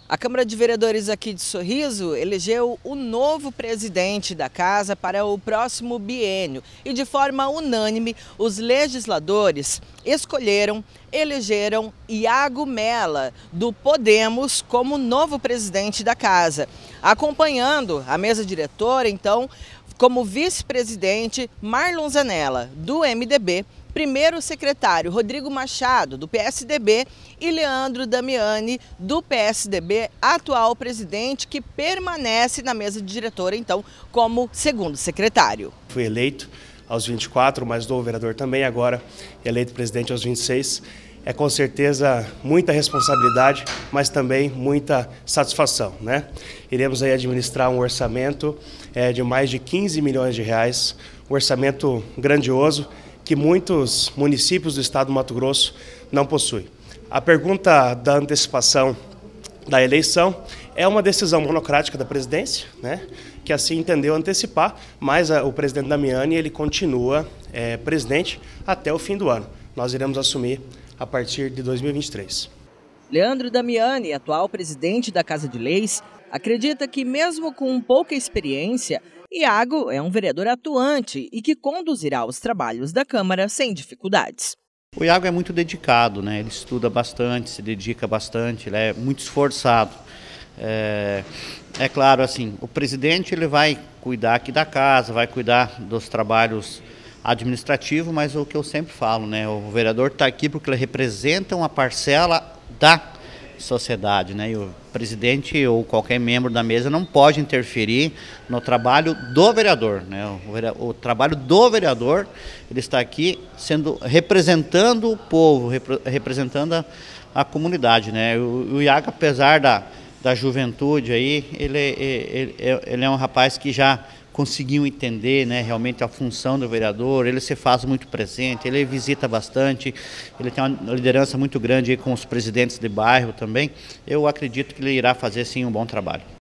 A Câmara de Vereadores aqui de Sorriso elegeu o novo presidente da casa para o próximo biênio e, de forma unânime, os legisladores elegeram Iago Mella, do Podemos, como novo presidente da casa. Acompanhando a mesa diretora, então, como vice-presidente, Marlon Zanella, do MDB, primeiro secretário Rodrigo Machado, do PSDB, e Leandro Damiani, do PSDB, atual presidente, que permanece na mesa diretora, então, como segundo secretário. Fui eleito aos 24, mas novo vereador também, agora eleito presidente aos 26. É com certeza muita responsabilidade, mas também muita satisfação, né? Iremos aí administrar um orçamento de mais de 15 milhões de reais, um orçamento grandioso, que muitos municípios do estado do Mato Grosso não possuem. A pergunta da antecipação da eleição é uma decisão monocrática da presidência, né, que assim entendeu antecipar, mas o presidente Damiani ele continua presidente até o fim do ano. Nós iremos assumir a partir de 2023. Leandro Damiani, atual presidente da Casa de Leis, acredita que mesmo com pouca experiência, Iago é um vereador atuante e que conduzirá os trabalhos da Câmara sem dificuldades. O Iago é muito dedicado, né? Ele estuda bastante, se dedica bastante, ele é muito esforçado. É claro, assim, o presidente ele vai cuidar aqui da casa, vai cuidar dos trabalhos administrativos, mas o que eu sempre falo, né? O vereador está aqui porque ele representa uma parcela da sociedade, né? E o presidente ou qualquer membro da mesa não pode interferir no trabalho do vereador, né? O trabalho do vereador, ele está aqui representando o povo, representando a comunidade, né? O Iago, apesar da juventude aí, ele é um rapaz que já conseguiu entender, né, realmente a função do vereador. Ele se faz muito presente, ele visita bastante, ele tem uma liderança muito grande aí com os presidentes de bairro também. Eu acredito que ele irá fazer sim um bom trabalho.